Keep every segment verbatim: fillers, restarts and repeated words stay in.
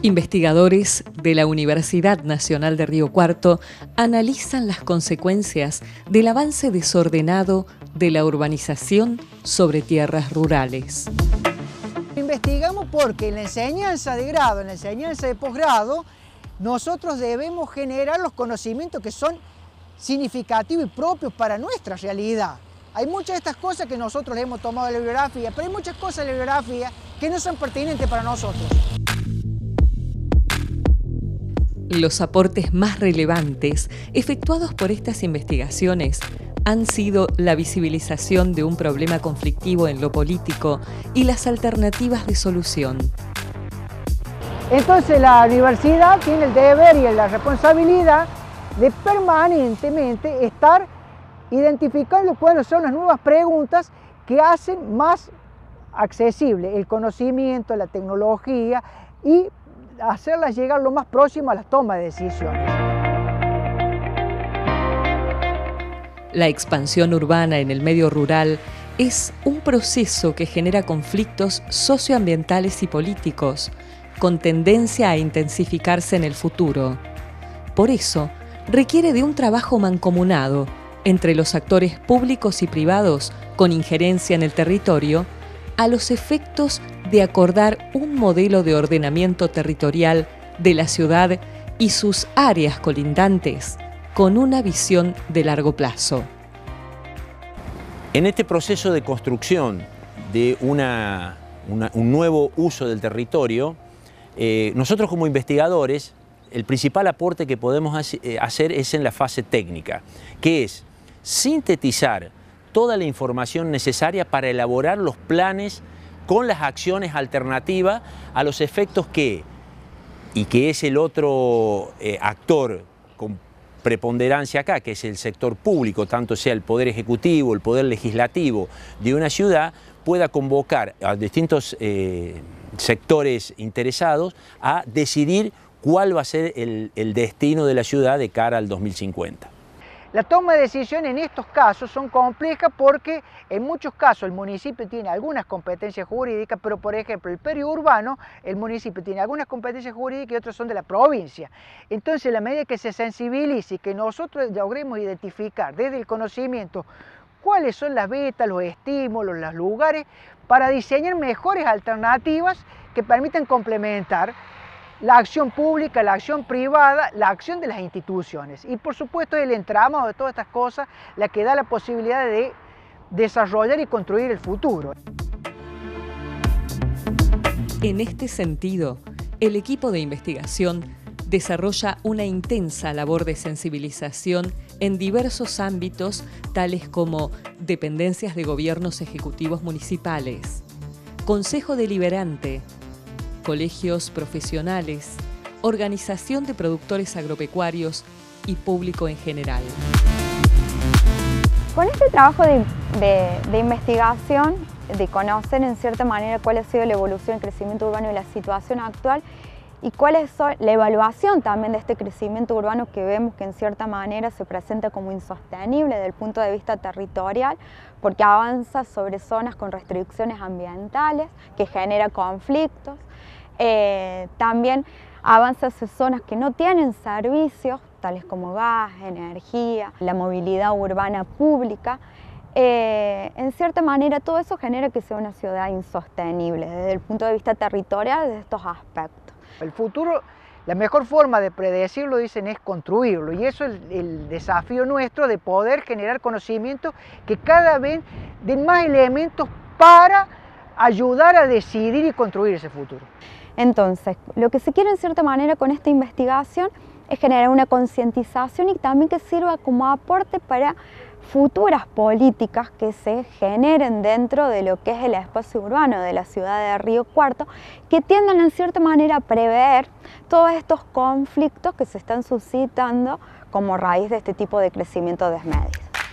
Investigadores de la Universidad Nacional de Río Cuarto analizan las consecuencias del avance desordenado de la urbanización sobre tierras rurales. Investigamos porque en la enseñanza de grado, en la enseñanza de posgrado, nosotros debemos generar los conocimientos que son significativos y propios para nuestra realidad. Hay muchas de estas cosas que nosotros hemos tomado de la bibliografía, pero hay muchas cosas de la bibliografía que no son pertinentes para nosotros. Los aportes más relevantes efectuados por estas investigaciones han sido la visibilización de un problema conflictivo en lo político y las alternativas de solución. Entonces la universidad tiene el deber y la responsabilidad de permanentemente estar identificando cuáles son las nuevas preguntas que hacen más accesible el conocimiento, la tecnología y hacerlas llegar lo más próximo a la toma de decisiones. La expansión urbana en el medio rural es un proceso que genera conflictos socioambientales y políticos, con tendencia a intensificarse en el futuro. Por eso, requiere de un trabajo mancomunado entre los actores públicos y privados con injerencia en el territorio, a los efectos de acordar un modelo de ordenamiento territorial de la ciudad y sus áreas colindantes, con una visión de largo plazo. En este proceso de construcción de una, una, un nuevo uso del territorio, eh, nosotros como investigadores, el principal aporte que podemos hacer es en la fase técnica, que es sintetizar toda la información necesaria para elaborar los planes con las acciones alternativas a los efectos que, y que es el otro eh, actor con preponderancia acá, que es el sector público, tanto sea el poder ejecutivo, el poder legislativo de una ciudad, pueda convocar a distintos eh, sectores interesados a decidir cuál va a ser el, el destino de la ciudad de cara al dos mil cincuenta. La toma de decisiones en estos casos son complejas porque en muchos casos el municipio tiene algunas competencias jurídicas, pero por ejemplo el periurbano, el municipio tiene algunas competencias jurídicas y otras son de la provincia. Entonces, a la medida que se sensibilice y que nosotros logremos identificar desde el conocimiento cuáles son las vetas, los estímulos, los lugares, para diseñar mejores alternativas que permitan complementar la acción pública, la acción privada, la acción de las instituciones. Y por supuesto el entramado de todas estas cosas la que da la posibilidad de desarrollar y construir el futuro. En este sentido, el equipo de investigación desarrolla una intensa labor de sensibilización en diversos ámbitos, tales como dependencias de gobiernos ejecutivos municipales, Consejo Deliberante, colegios profesionales, organización de productores agropecuarios y público en general. Con este trabajo de, de, de investigación, de conocer en cierta manera cuál ha sido la evolución, el crecimiento urbano y la situación actual, y cuál es la evaluación también de este crecimiento urbano que vemos que en cierta manera se presenta como insostenible desde el punto de vista territorial, porque avanza sobre zonas con restricciones ambientales, que genera conflictos. Eh, también avanza hacia zonas que no tienen servicios, tales como gas, energía, la movilidad urbana pública. Eh, en cierta manera todo eso genera que sea una ciudad insostenible desde el punto de vista territorial de estos aspectos. El futuro, la mejor forma de predecirlo, dicen, es construirlo, y eso es el, el desafío nuestro de poder generar conocimientos que cada vez den más elementos para ayudar a decidir y construir ese futuro. Entonces, lo que se quiere en cierta manera con esta investigación es generar una concientización y también que sirva como aporte para futuras políticas que se generen dentro de lo que es el espacio urbano de la ciudad de Río Cuarto, que tiendan en cierta manera a prever todos estos conflictos que se están suscitando como raíz de este tipo de crecimiento desmedido.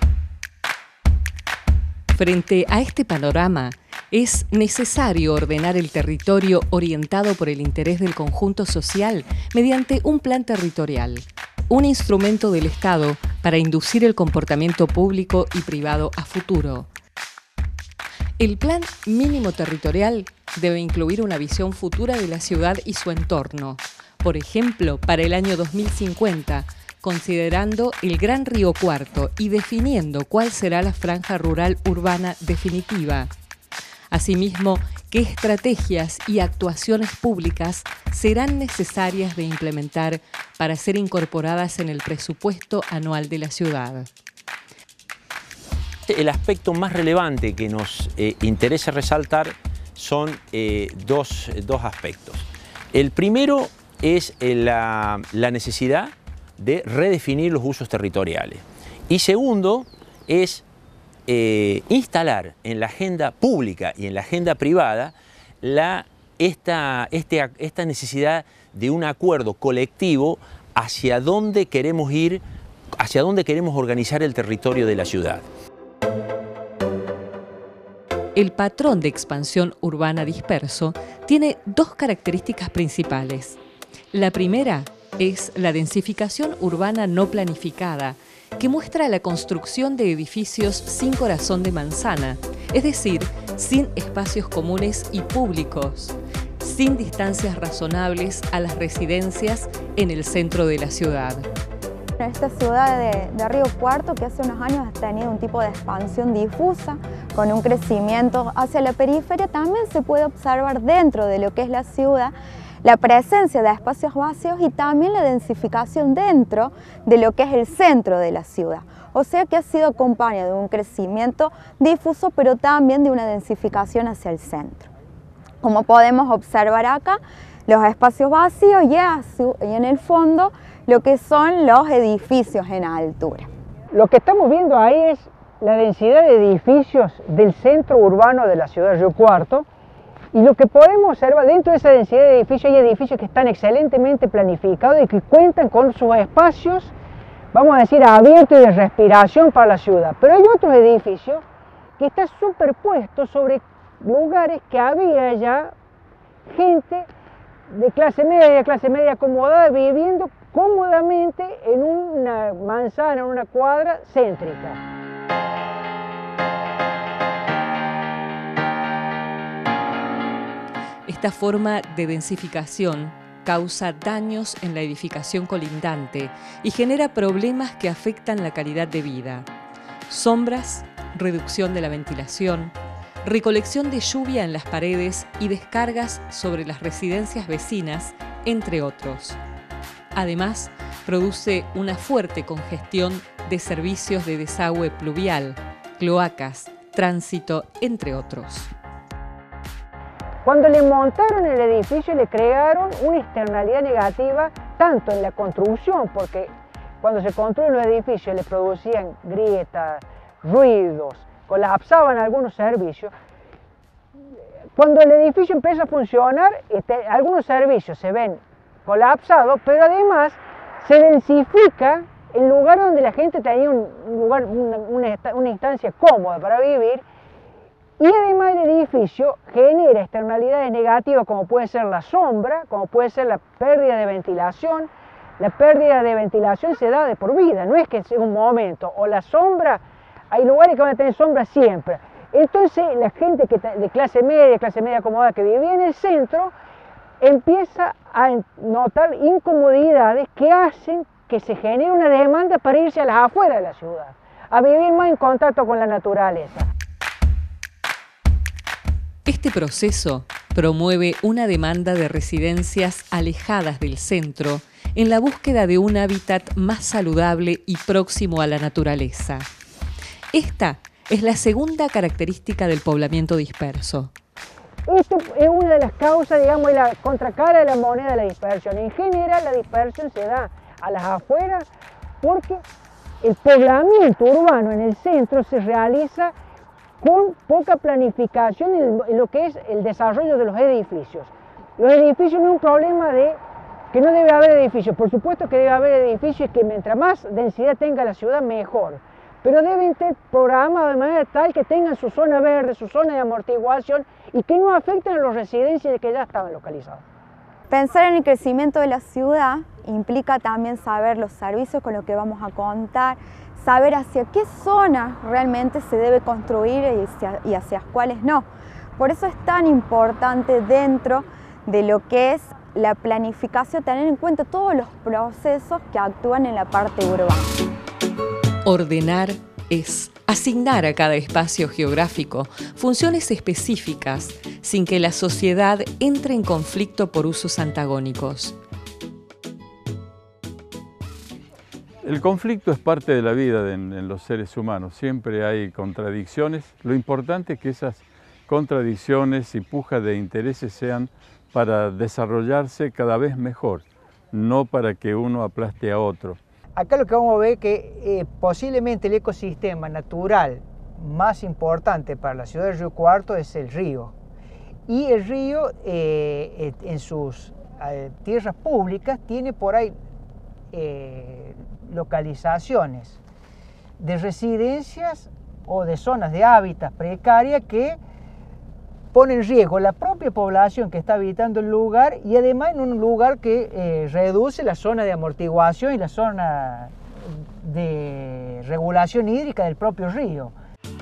Frente a este panorama, es necesario ordenar el territorio orientado por el interés del conjunto social mediante un plan territorial, un instrumento del Estado para inducir el comportamiento público y privado a futuro. El Plan Mínimo Territorial debe incluir una visión futura de la ciudad y su entorno. Por ejemplo, para el año dos mil cincuenta, considerando el Gran Río Cuarto y definiendo cuál será la franja rural urbana definitiva. Asimismo, qué estrategias y actuaciones públicas serán necesarias de implementar para ser incorporadas en el presupuesto anual de la ciudad. El aspecto más relevante que nos eh, interesa resaltar son eh, dos, dos aspectos. El primero es eh, la, la necesidad de redefinir los usos territoriales. Y segundo es eh, instalar en la agenda pública y en la agenda privada la, esta, este, esta necesidad de un acuerdo colectivo hacia dónde queremos ir, hacia dónde queremos organizar el territorio de la ciudad. El patrón de expansión urbana disperso tiene dos características principales. La primera es la densificación urbana no planificada, que muestra la construcción de edificios sin corazón de manzana, es decir, sin espacios comunes y públicos, sin distancias razonables a las residencias en el centro de la ciudad. Esta ciudad de, de Río Cuarto, que hace unos años ha tenido un tipo de expansión difusa, con un crecimiento hacia la periferia, también se puede observar dentro de lo que es la ciudad la presencia de espacios vacíos y también la densificación dentro de lo que es el centro de la ciudad. O sea que ha sido acompañado de un crecimiento difuso, pero también de una densificación hacia el centro. Como podemos observar acá, los espacios vacíos y, a su, y en el fondo lo que son los edificios en altura. Lo que estamos viendo ahí es la densidad de edificios del centro urbano de la ciudad de Río Cuarto, y lo que podemos observar dentro de esa densidad de edificios hay edificios que están excelentemente planificados y que cuentan con sus espacios, vamos a decir, abiertos y de respiración para la ciudad. Pero hay otros edificios que están superpuestos sobre lugares que había ya gente de clase media, de clase media acomodada, viviendo cómodamente en una manzana, en una cuadra céntrica. Esta forma de densificación causa daños en la edificación colindante y genera problemas que afectan la calidad de vida. Sombras, reducción de la ventilación, recolección de lluvia en las paredes y descargas sobre las residencias vecinas, entre otros. Además, produce una fuerte congestión de servicios de desagüe pluvial, cloacas, tránsito, entre otros. Cuando le montaron el edificio le crearon una externalidad negativa tanto en la construcción, porque cuando se construyen los edificios le producían grietas, ruidos, colapsaban algunos servicios. Cuando el edificio empieza a funcionar, este, algunos servicios se ven colapsados, pero además se densifica el lugar donde la gente tenía un lugar, una, una, una instancia cómoda para vivir. Y además el edificio genera externalidades negativas como puede ser la sombra, como puede ser la pérdida de ventilación. La pérdida de ventilación se da de por vida, no es que sea un momento. O la sombra, hay lugares que van a tener sombra siempre. Entonces la gente que, de clase media, clase media acomodada que vivía en el centro, empieza a notar incomodidades que hacen que se genere una demanda para irse a las afueras de la ciudad, a vivir más en contacto con la naturaleza. Este proceso promueve una demanda de residencias alejadas del centro en la búsqueda de un hábitat más saludable y próximo a la naturaleza. Esta es la segunda característica del poblamiento disperso. Esto es una de las causas, digamos, de la contracara de la moneda de la dispersión. En general, la dispersión se da a las afueras porque el poblamiento urbano en el centro se realiza con poca planificación en lo que es el desarrollo de los edificios. Los edificios no es un problema de que no debe haber edificios, por supuesto que debe haber edificios y que mientras más densidad tenga la ciudad mejor, pero deben ser programados de manera tal que tengan su zona verde, su zona de amortiguación y que no afecten a los residentes que ya estaban localizados. Pensar en el crecimiento de la ciudad implica también saber los servicios con los que vamos a contar, saber hacia qué zonas realmente se debe construir y hacia, y hacia cuáles no. Por eso es tan importante dentro de lo que es la planificación tener en cuenta todos los procesos que actúan en la parte urbana. Ordenar es asignar a cada espacio geográfico funciones específicas sin que la sociedad entre en conflicto por usos antagónicos. El conflicto es parte de la vida de, en los seres humanos, siempre hay contradicciones. Lo importante es que esas contradicciones y pujas de intereses sean para desarrollarse cada vez mejor, no para que uno aplaste a otro. Acá lo que vamos a ver es que eh, posiblemente el ecosistema natural más importante para la ciudad de Río Cuarto es el río. Y el río eh, en sus eh, tierras públicas tiene por ahí eh, localizaciones de residencias o de zonas de hábitat precarias que pone en riesgo la propia población que está habitando el lugar y además en un lugar que eh, reduce la zona de amortiguación y la zona de regulación hídrica del propio río.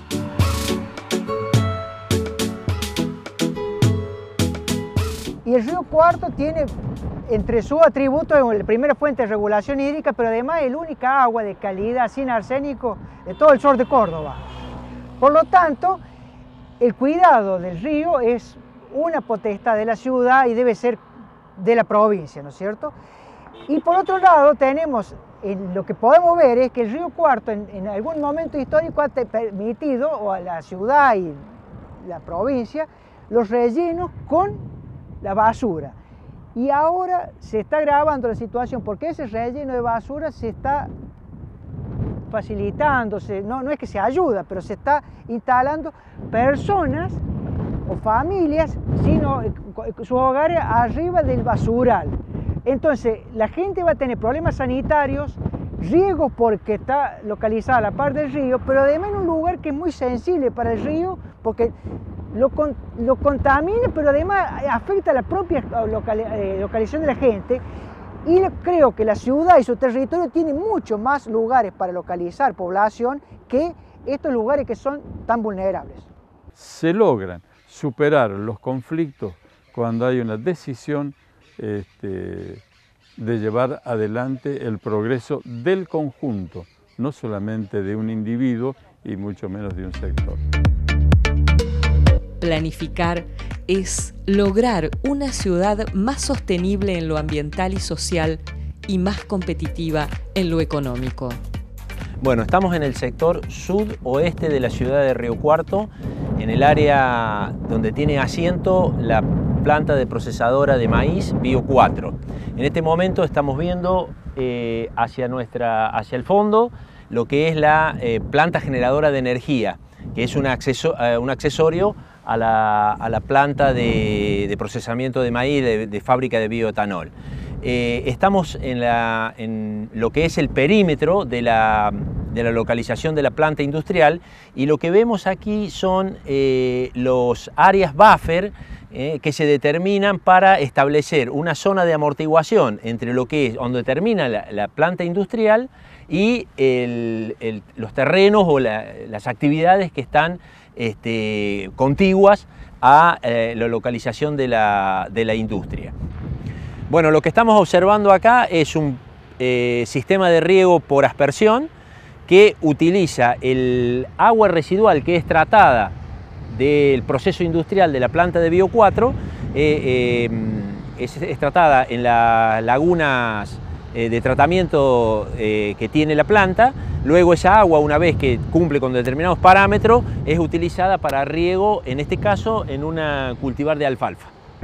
Y el río Cuarto tiene entre sus atributos la primera fuente de regulación hídrica, pero además es la única agua de calidad sin arsénico de todo el sur de Córdoba. Por lo tanto, el cuidado del río es una potestad de la ciudad y debe ser de la provincia, ¿no es cierto? Y por otro lado tenemos, en lo que podemos ver es que el río Cuarto en, en algún momento histórico ha permitido o a la ciudad y la provincia los rellenos con la basura. Y ahora se está agravando la situación porque ese relleno de basura se está facilitándose, no, no es que se ayuda, pero se está instalando personas o familias, sino sus hogares arriba del basural. Entonces la gente va a tener problemas sanitarios, riesgos porque está localizada a la par del río, pero además en un lugar que es muy sensible para el río porque lo, con, lo contamina, pero además afecta a la propia local, eh, localización de la gente. Y creo que la ciudad y su territorio tienen mucho más lugares para localizar población que estos lugares que son tan vulnerables. Se logran superar los conflictos cuando hay una decisión este, de llevar adelante el progreso del conjunto, no solamente de un individuo y mucho menos de un sector. Planificar es lograr una ciudad más sostenible en lo ambiental y social y más competitiva en lo económico. Bueno, estamos en el sector sudoeste de la ciudad de Río Cuarto, en el área donde tiene asiento la planta de procesadora de maíz Bio cuatro. En este momento estamos viendo eh, hacia, nuestra, hacia el fondo lo que es la eh, planta generadora de energía, que es un, acceso, eh, un accesorio a la, a la planta de, de procesamiento de maíz de, de fábrica de bioetanol. Eh, estamos en, la, en lo que es el perímetro de la, de la localización de la planta industrial y lo que vemos aquí son eh, los áreas buffer eh, que se determinan para establecer una zona de amortiguación entre lo que es donde termina la, la planta industrial y el, el, los terrenos o la, las actividades que están este, contiguas a eh, la localización de la, de la industria. Bueno, lo que estamos observando acá es un eh, sistema de riego por aspersión que utiliza el agua residual que es tratada del proceso industrial de la planta de Bio cuatro, eh, eh, es, es tratada en las lagunas eh, de tratamiento eh, que tiene la planta. Luego esa agua, una vez que cumple con determinados parámetros, es utilizada para riego, en este caso en una cultivar de alfalfa.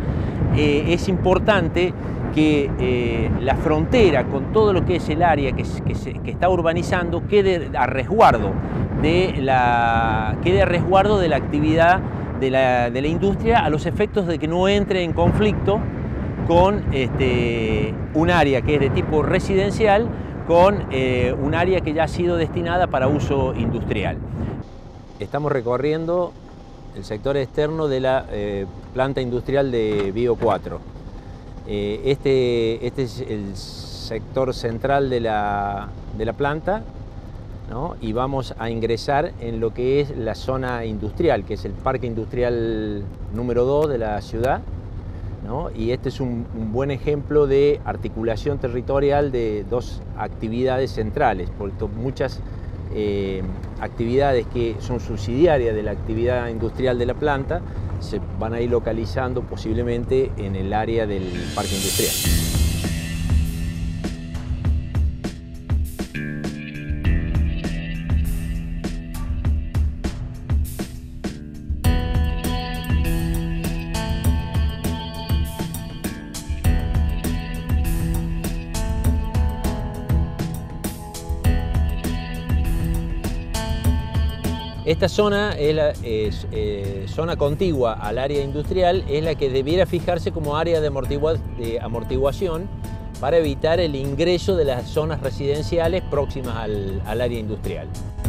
Eh, es importante que eh, la frontera con todo lo que es el área que, que, se, que está urbanizando quede a resguardo de la, quede a resguardo de la actividad de la, de la industria a los efectos de que no entre en conflicto con este, un área que es de tipo residencial con eh, un área que ya ha sido destinada para uso industrial. Estamos recorriendo el sector externo de la eh, planta industrial de Bio cuatro. Eh, este, este es el sector central de la, de la planta. ¿no? Y vamos a ingresar en lo que es la zona industrial, que es el parque industrial número dos de la ciudad, ¿no? Y este es un, un buen ejemplo de articulación territorial de dos actividades centrales, porque muchas eh, actividades que son subsidiarias de la actividad industrial de la planta se van a ir localizando posiblemente en el área del parque industrial. Esta zona, es la, es, eh, zona contigua al área industrial, es la que debiera fijarse como área de, amortigua, de amortiguación para evitar el ingreso de las zonas residenciales próximas al, al área industrial.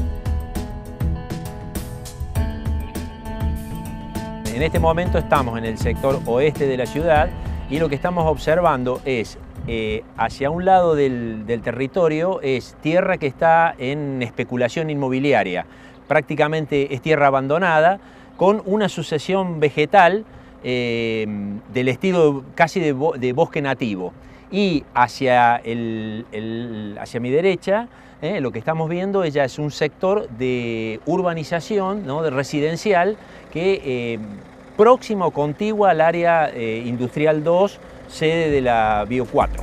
En este momento estamos en el sector oeste de la ciudad y lo que estamos observando es, eh, hacia un lado del, del territorio, es tierra que está en especulación inmobiliaria. Prácticamente es tierra abandonada, con una sucesión vegetal eh, del estilo casi de, bo de bosque nativo. Y hacia, el, el, hacia mi derecha, eh, lo que estamos viendo ya es un sector de urbanización, ¿no? De residencial, que eh, próximo o contigua al área eh, industrial dos, sede de la Bio cuatro.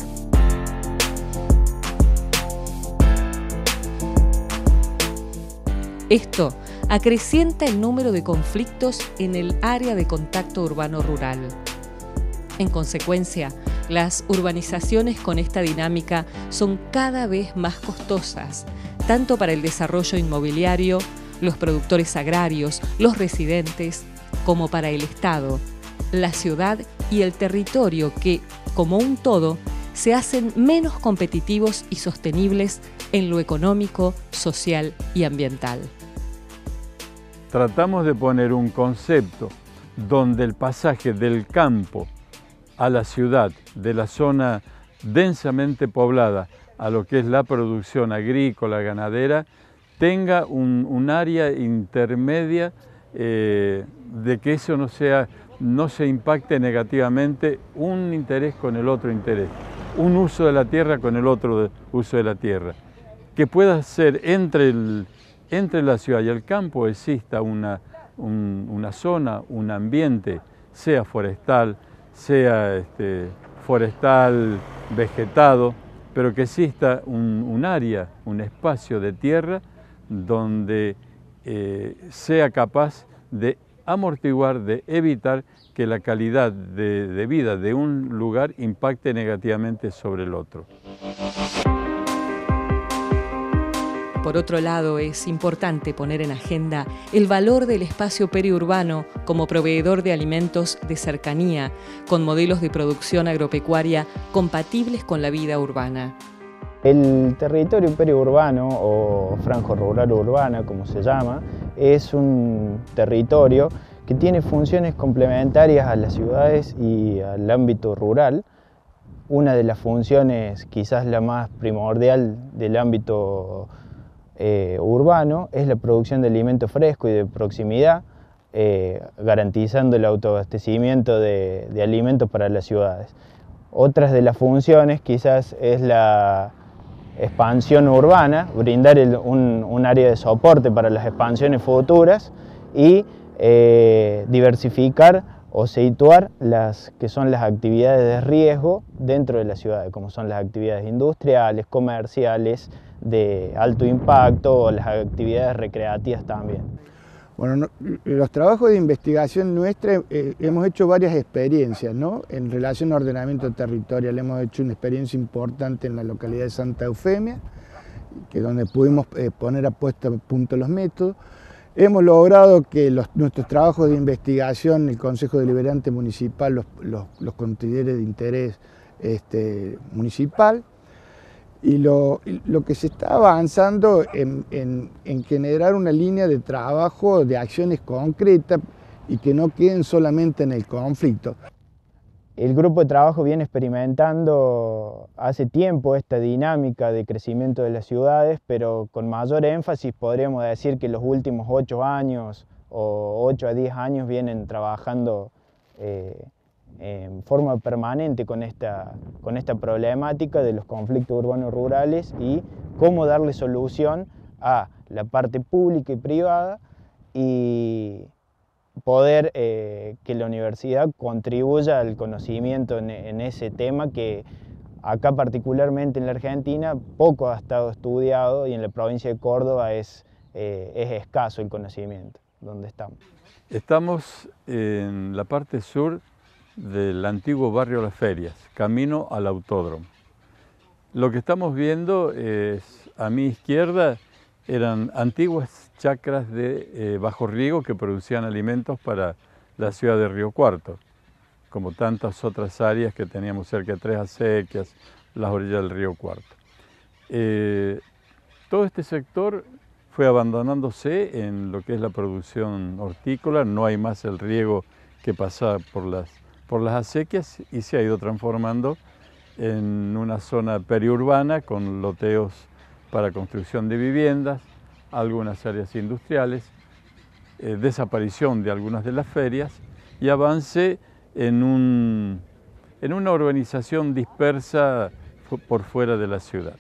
Esto acrecienta el número de conflictos en el área de contacto urbano-rural. En consecuencia, las urbanizaciones con esta dinámica son cada vez más costosas, tanto para el desarrollo inmobiliario, los productores agrarios, los residentes, como para el Estado, la ciudad y el territorio que, como un todo, se hacen menos competitivos y sostenibles en lo económico, social y ambiental. Tratamos de poner un concepto donde el pasaje del campo a la ciudad, de la zona densamente poblada a lo que es la producción agrícola, ganadera, tenga un, un área intermedia eh, de que eso no, sea, no se impacte negativamente un interés con el otro interés, un uso de la tierra con el otro uso de la tierra, que pueda ser entre el entre la ciudad y el campo exista una, un, una zona, un ambiente, sea forestal, sea este, forestal vegetado, pero que exista un, un área, un espacio de tierra donde eh, sea capaz de amortiguar, de evitar que la calidad de, de vida de un lugar impacte negativamente sobre el otro. Por otro lado, es importante poner en agenda el valor del espacio periurbano como proveedor de alimentos de cercanía, con modelos de producción agropecuaria compatibles con la vida urbana. El territorio periurbano o franja rural urbana, como se llama, es un territorio que tiene funciones complementarias a las ciudades y al ámbito rural. Una de las funciones, quizás la más primordial del ámbito Eh, urbano, es la producción de alimento fresco y de proximidad, eh, garantizando el autoabastecimiento de, de alimentos para las ciudades. Otras de las funciones quizás es la expansión urbana, brindar el, un, un área de soporte para las expansiones futuras y eh, diversificar o situar las que son las actividades de riesgo dentro de la ciudad, como son las actividades industriales, comerciales, de alto impacto o las actividades recreativas también. Bueno, no, los trabajos de investigación nuestra eh, hemos hecho varias experiencias, ¿no? En relación al ordenamiento territorial hemos hecho una experiencia importante en la localidad de Santa Eufemia, que donde pudimos eh, poner a puesta a punto los métodos. Hemos logrado que los, nuestros trabajos de investigación, el Consejo Deliberante Municipal los, los, los considere de interés este, municipal. Y lo, lo que se está avanzando en, en, en generar una línea de trabajo, de acciones concretas y que no queden solamente en el conflicto. El grupo de trabajo viene experimentando hace tiempo esta dinámica de crecimiento de las ciudades, pero con mayor énfasis podríamos decir que los últimos ocho años o ocho a diez años vienen trabajando eh, en forma permanente con esta, con esta problemática de los conflictos urbanos rurales y cómo darle solución a la parte pública y privada y poder eh, que la universidad contribuya al conocimiento en, en ese tema que acá particularmente en la Argentina poco ha estado estudiado y en la provincia de Córdoba es, eh, es escaso el conocimiento donde estamos. Estamos en la parte sur del antiguo barrio Las Ferias, camino al autódromo. Lo que estamos viendo es, a mi izquierda, eran antiguas chacras de eh, bajo riego que producían alimentos para la ciudad de Río Cuarto, como tantas otras áreas que teníamos cerca de Tres Acequias, las orillas del Río Cuarto. Eh, todo este sector fue abandonándose en lo que es la producción hortícola, no hay más el riego que pasa por las, por las acequias y se ha ido transformando en una zona periurbana con loteos para construcción de viviendas, algunas áreas industriales, eh, desaparición de algunas de las ferias y avance en, un, en una urbanización dispersa por fuera de la ciudad.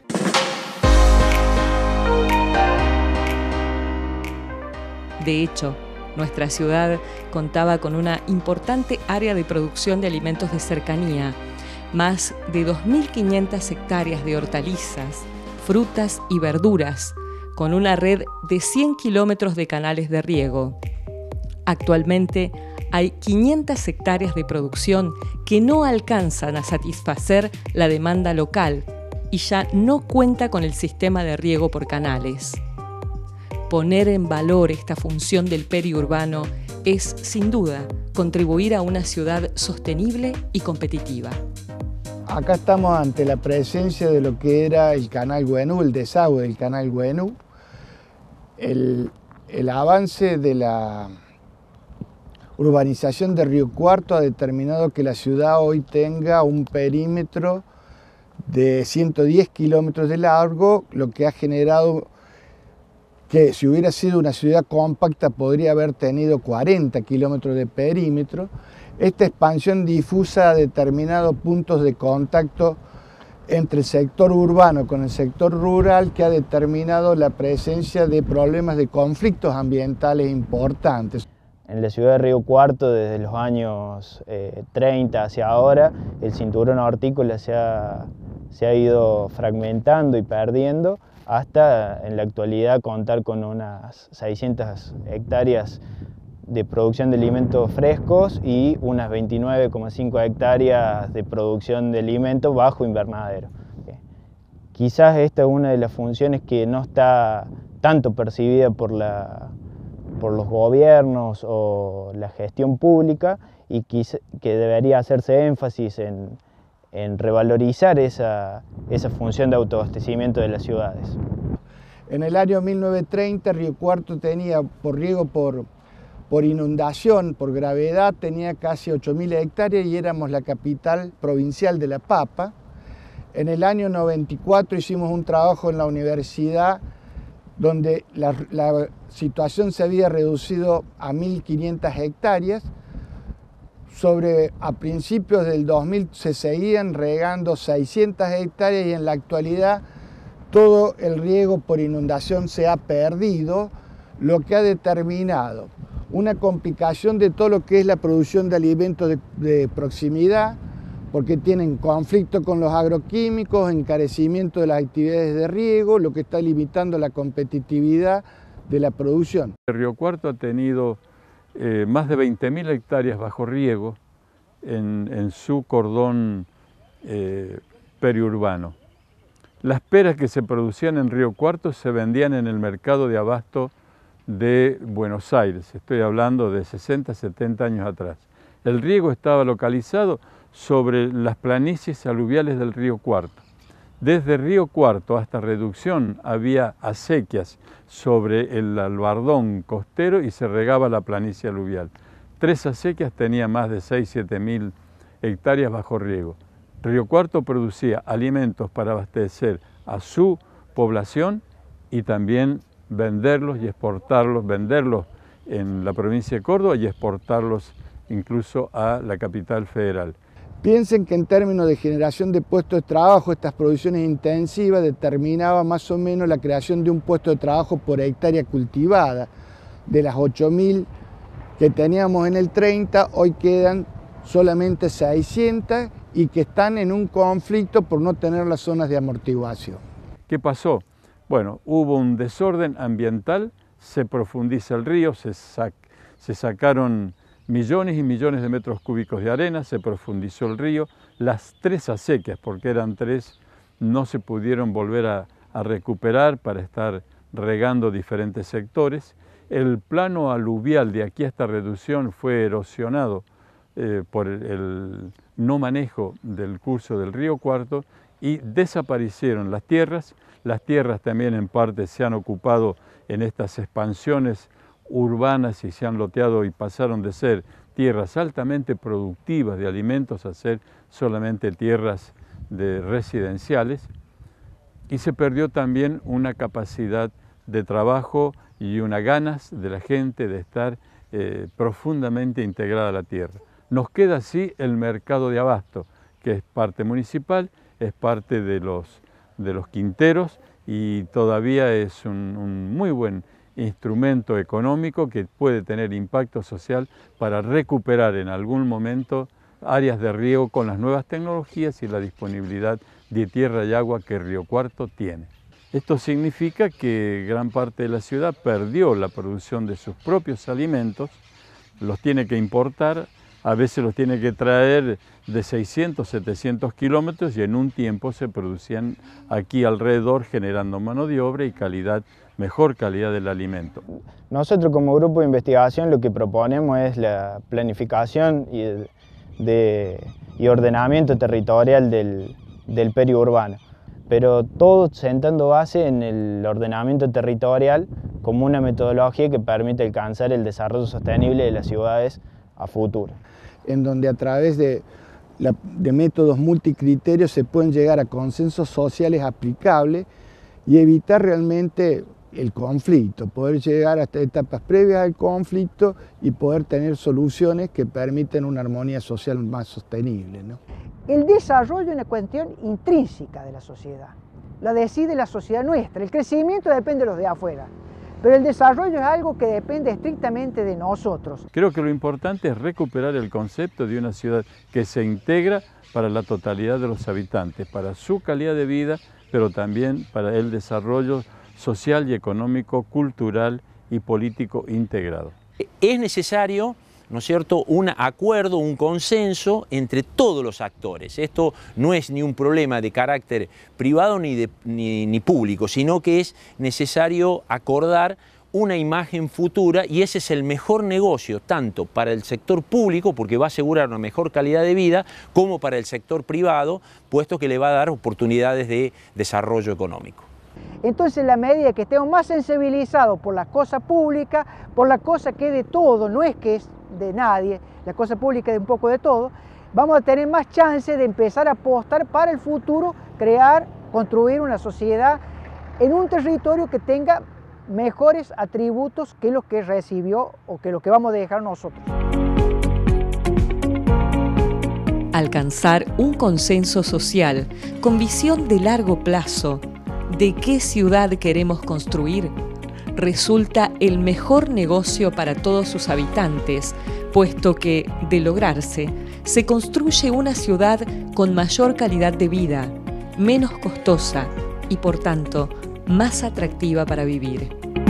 De hecho, nuestra ciudad contaba con una importante área de producción de alimentos de cercanía, más de dos mil quinientas hectáreas de hortalizas, frutas y verduras, con una red de cien kilómetros de canales de riego. Actualmente hay quinientas hectáreas de producción que no alcanzan a satisfacer la demanda local y ya no cuenta con el sistema de riego por canales. Poner en valor esta función del periurbano es, sin duda, contribuir a una ciudad sostenible y competitiva. Acá estamos ante la presencia de lo que era el canal Güenú, el desagüe del canal Güenú. El, el avance de la urbanización de Río Cuarto ha determinado que la ciudad hoy tenga un perímetro de ciento diez kilómetros de largo, lo que ha generado que si hubiera sido una ciudad compacta podría haber tenido cuarenta kilómetros de perímetro. Esta expansión difusa ha determinado puntos de contacto entre el sector urbano con el sector rural que ha determinado la presencia de problemas de conflictos ambientales importantes. En la ciudad de Río Cuarto, desde los años eh, treinta hacia ahora, el cinturón hortícola se ha, se ha ido fragmentando y perdiendo hasta en la actualidad contar con unas seiscientas hectáreas de producción de alimentos frescos y unas veintinueve coma cinco hectáreas de producción de alimentos bajo invernadero. Quizás esta es una de las funciones que no está tanto percibida por, la, por los gobiernos o la gestión pública y quizá, que debería hacerse énfasis en, en revalorizar esa, esa función de autoabastecimiento de las ciudades. En el año mil novecientos treinta Río Cuarto tenía por riego por Por inundación, por gravedad, tenía casi ocho mil hectáreas y éramos la capital provincial de La Papa. En el año noventa y cuatro hicimos un trabajo en la universidad donde la, la situación se había reducido a mil quinientas hectáreas. Sobre, a principios del dos mil se seguían regando seiscientas hectáreas y en la actualidad todo el riego por inundación se ha perdido, lo que ha determinado una complicación de todo lo que es la producción de alimentos de, de proximidad, porque tienen conflicto con los agroquímicos, encarecimiento de las actividades de riego, lo que está limitando la competitividad de la producción. Río Cuarto ha tenido eh, más de veinte mil hectáreas bajo riego en, en su cordón eh, periurbano. Las peras que se producían en Río Cuarto se vendían en el mercado de abasto de Buenos Aires, estoy hablando de sesenta, setenta años atrás. El riego estaba localizado sobre las planicies aluviales del Río Cuarto. Desde Río Cuarto hasta Reducción había acequias sobre el albardón costero y se regaba la planicie aluvial. Tres acequias tenían más de seis, siete mil hectáreas bajo riego. Río Cuarto producía alimentos para abastecer a su población y también venderlos y exportarlos, venderlos en la provincia de Córdoba y exportarlos incluso a la capital federal. Piensen que en términos de generación de puestos de trabajo, estas producciones intensivas determinaban más o menos la creación de un puesto de trabajo por hectárea cultivada. De las ocho mil que teníamos en el treinta, hoy quedan solamente seiscientas y que están en un conflicto por no tener las zonas de amortiguación. ¿Qué pasó? Bueno, hubo un desorden ambiental, se profundiza el río, se, sac se sacaron millones y millones de metros cúbicos de arena, se profundizó el río, las tres acequias, porque eran tres, no se pudieron volver a, a recuperar para estar regando diferentes sectores. El plano aluvial de aquí a esta reducción fue erosionado eh, por el, el no manejo del curso del río Cuarto y desaparecieron las tierras. Las tierras también en parte se han ocupado en estas expansiones urbanas y se han loteado y pasaron de ser tierras altamente productivas de alimentos a ser solamente tierras de residenciales, y se perdió también una capacidad de trabajo y una ganas de la gente de estar eh, profundamente integrada a la tierra. Nos queda así el mercado de abasto, que es parte municipal, es parte de los, de los quinteros y todavía es un, un muy buen instrumento económico que puede tener impacto social para recuperar en algún momento áreas de riego con las nuevas tecnologías y la disponibilidad de tierra y agua que Río Cuarto tiene. Esto significa que gran parte de la ciudad perdió la producción de sus propios alimentos, los tiene que importar, a veces los tiene que traer de seiscientos, setecientos kilómetros y en un tiempo se producían aquí alrededor generando mano de obra y calidad, mejor calidad del alimento. Nosotros como grupo de investigación lo que proponemos es la planificación y, de, y ordenamiento territorial del, del periurbano, pero todo sentando base en el ordenamiento territorial como una metodología que permite alcanzar el desarrollo sostenible de las ciudades a futuro. En donde a través de, la, de métodos multicriterios se pueden llegar a consensos sociales aplicables y evitar realmente el conflicto, poder llegar hasta etapas previas al conflicto y poder tener soluciones que permiten una armonía social más sostenible, ¿no? El desarrollo es una cuestión intrínseca de la sociedad, la decide la sociedad nuestra, el crecimiento depende de los de afuera, pero el desarrollo es algo que depende estrictamente de nosotros. Creo que lo importante es recuperar el concepto de una ciudad que se integra para la totalidad de los habitantes, para su calidad de vida, pero también para el desarrollo social y económico, cultural y político integrado. Es necesario, ¿no es cierto?, un acuerdo, un consenso entre todos los actores. Esto no es ni un problema de carácter privado ni, de, ni, ni público, sino que es necesario acordar una imagen futura y ese es el mejor negocio tanto para el sector público, porque va a asegurar una mejor calidad de vida, como para el sector privado, puesto que le va a dar oportunidades de desarrollo económico. Entonces, en la medida que estemos más sensibilizados por la cosa pública, por la cosa que es de todo, no es que es de nadie, la cosa pública es de un poco de todo, vamos a tener más chance de empezar a apostar para el futuro, crear, construir una sociedad en un territorio que tenga mejores atributos que los que recibió o que los que vamos a dejar nosotros. Alcanzar un consenso social con visión de largo plazo de qué ciudad queremos construir resulta el mejor negocio para todos sus habitantes, puesto que, de lograrse, se construye una ciudad con mayor calidad de vida, menos costosa y, por tanto, más atractiva para vivir.